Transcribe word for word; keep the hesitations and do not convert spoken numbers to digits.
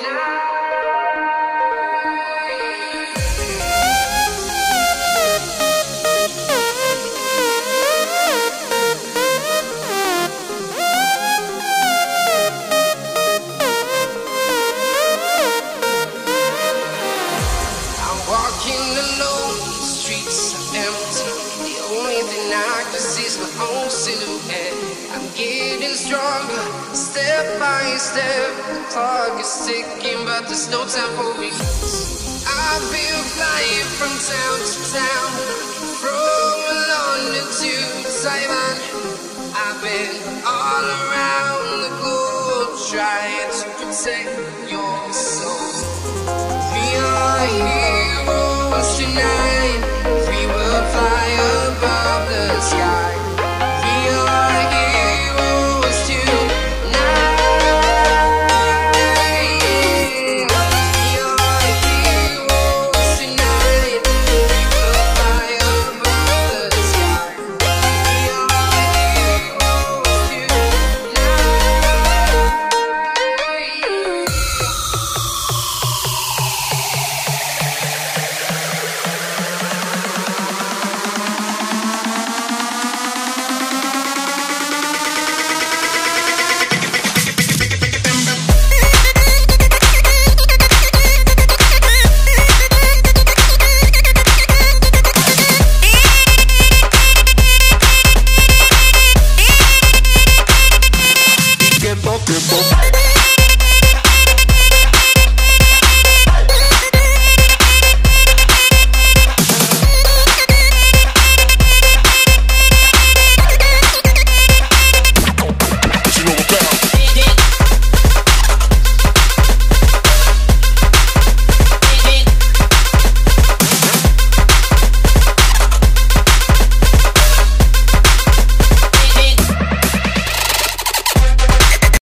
Walking alone, the streets are empty. The only thing I can see is my own silhouette. I'm getting stronger, step by step. The clock is ticking, but there's no time for me. I've been flying from town to town, from London to Taiwan. I've been all around the globe, trying to protect your soul. We are here.